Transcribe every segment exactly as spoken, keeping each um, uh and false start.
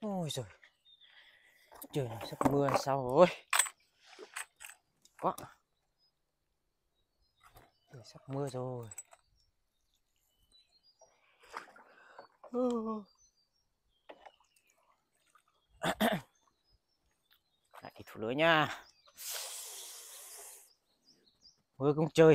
Ôi giời, trời này sắp mưa hay sao rồi quá. Trời, sắp mưa rồi. Lại thủ lưới nha. Mưa cũng chơi.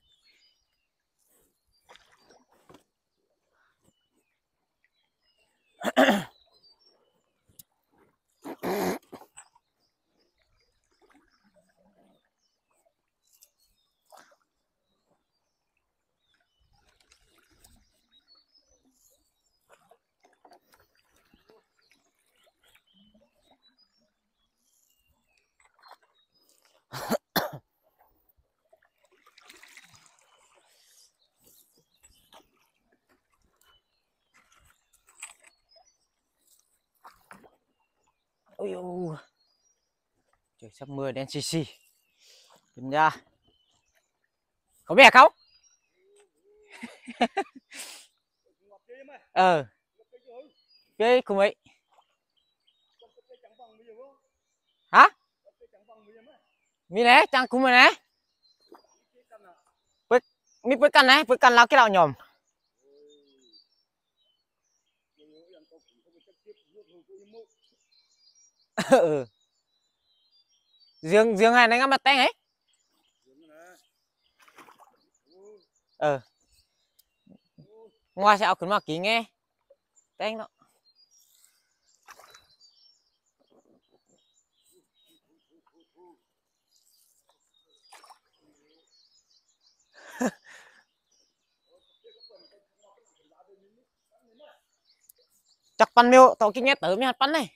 Ôi ôi, trời sắp mưa đen xì xì. Nhìn ra có biết không? Ờ cái cùng ấy hả mi nè chẳng cùng mày nè với mi với căn này với căn là cái nào nhom. Ừ. riêng riêng hai này ngắm mặt tay ấy. Ờ ngoài sẽ ao khẩn mà kỹ nghe tay nó. Chắc pan miêu tao kinh nghe tới mi hạt pan này.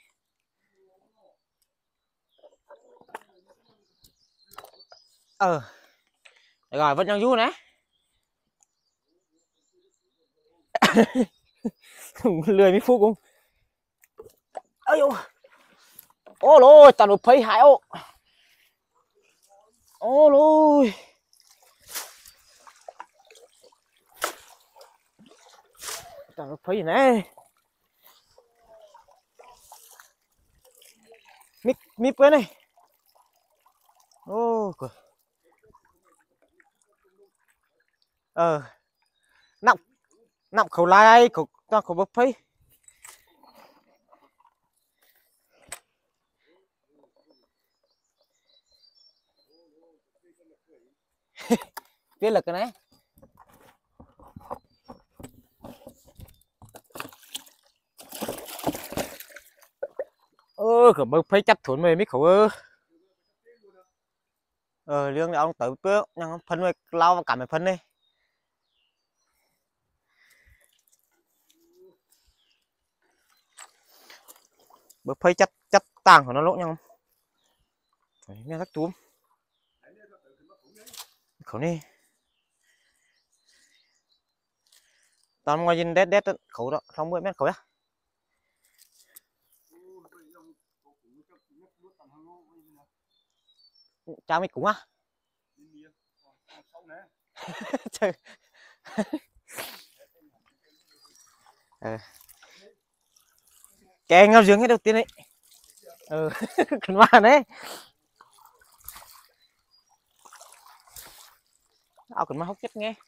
Ờ rồi vẫn đang du này. Lười mới phu cũng ơi ô ô lôi tao được thấy hại ô ô lôi tao được thấy này mít mít với này ô trời ờ nặng nặng khẩu lai khẩu tao khẩu bắp thấy. Biết là cái này ơ khẩu bắp thấy chắc thốn mày mấy khẩu ơ ờ riêng là ông tới bước nhưng phân mày lao vào cả mày phân đi bắp thấy chắc chắc tàng của nó lỗ nhau phải nghe rắc túm khẩu này tao ngoài nhìn đét đét khẩu đó không mươi mét khẩu á cha mày cũng á ờ. Kè ngao dương cái đầu tiên đấy ừ cần mà đấy ao cần mà hốc chết nghe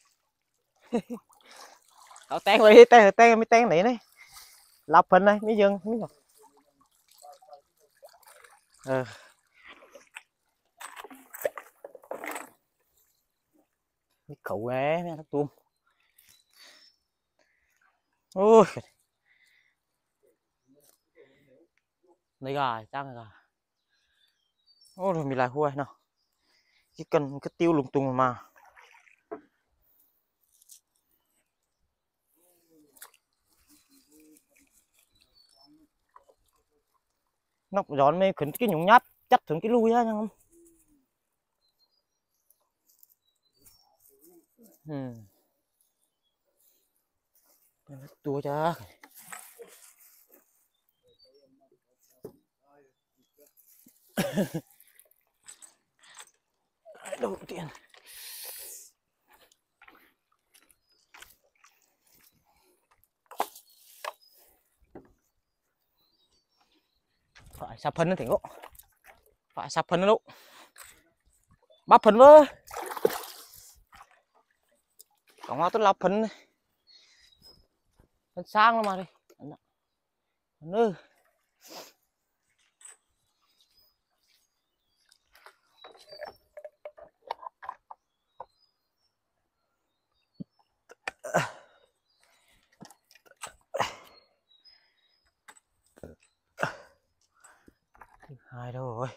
ao ten vậy ten ten mới ten này đấy lọc phần này mấy dương mấy ngọc ờ mấy cậu ấy mấy tôm ôi này gà trang gà ôi rồi mình lại hôi nào chỉ cần cái tiêu lung tung mà nó giòn mấy khẩn cái nhúng nhát chắc thường cái lui á không ừ. Tua cha đầu tiên phải sắp phân nó thì ngộ phải sắp phân nó lúc bắp phân vơ còn hoa tốt lọc phân phân sang lắm mà đi nữa hai đâu rồi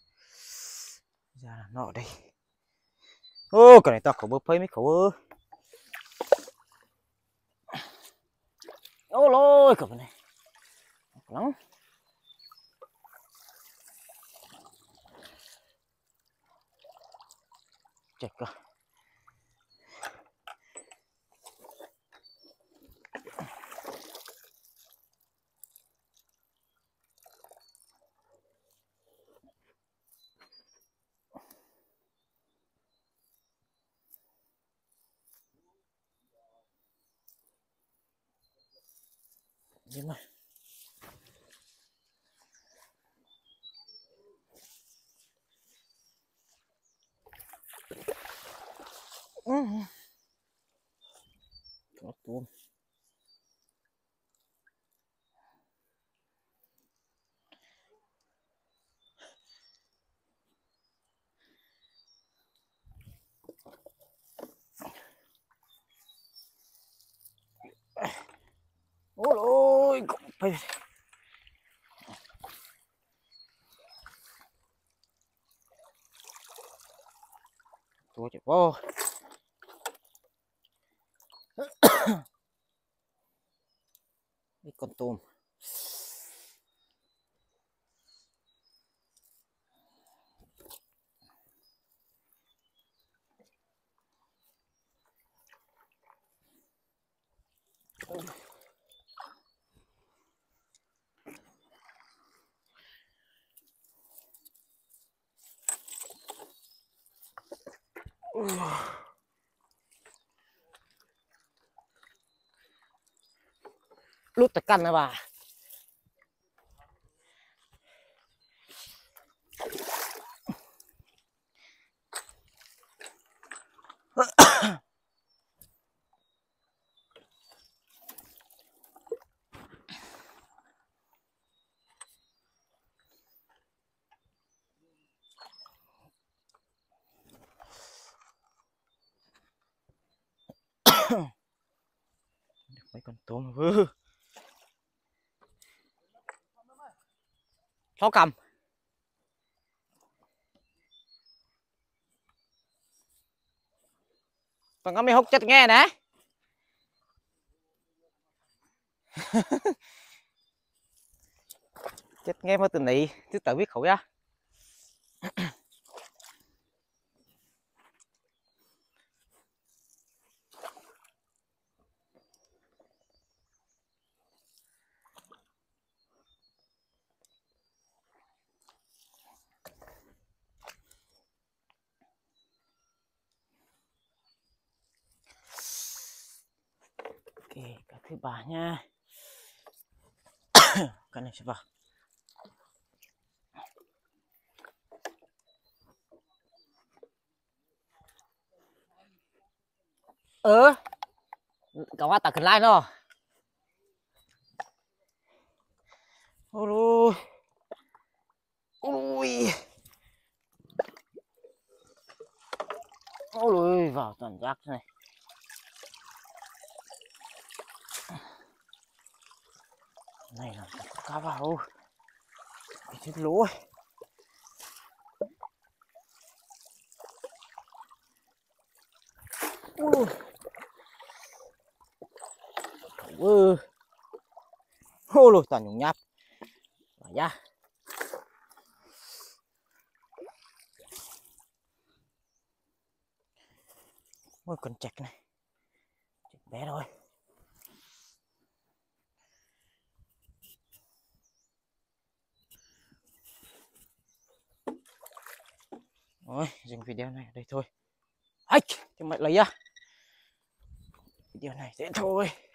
ra là nọ đây ô cái này tao khẩu bơ phơi mấy khẩu ơ ô lôi cái này lắm chết cơ đi mà ừ. Có tôm ôi ôi phải tôi chịu vô cái con tôm lút tất căn này bà mấy con tôm vư khó cầm còn có mấy hút chết nghe nè chết nghe mà từ nị chứ tự biết khẩu ra ok cả thứ ba nha cái này sẽ vào ờ cậu qua tạc like nó ôi ôi ôi vào toàn rác này này là cá vào cái chết lúa ui ui ôi lùi toàn nhung nháp và da ôi con chạch này chạch bé thôi rồi dừng video này ở đây thôi ách thì mày lấy ra video này thế thôi.